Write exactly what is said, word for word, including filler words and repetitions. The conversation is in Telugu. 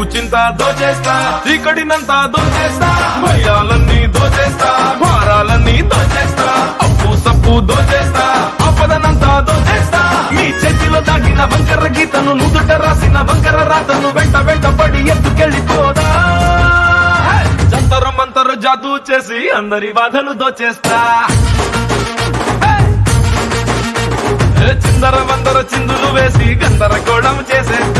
చింత దోచేస్తా, చీకటినంతా దోచేస్తా, భయాలన్నీ దోచేస్తా, భారాలన్నీ దోచేస్తా, అప్పు సప్పు దోచేస్తా, ఆపదనంతా దోచేస్తా. మీ చేతిలో దాగిన వంకర గీతను, నుదుట రాసిన వంకర రాతను వెంట వెంట పడి ఎత్తుకెళ్ళిపోదా. జంతర మంతర జాదూ చేసి అందరి బాధలు దోచేస్తా. చిందర వందర చిందులు వేసి గందరగోళం చేసేస్తా.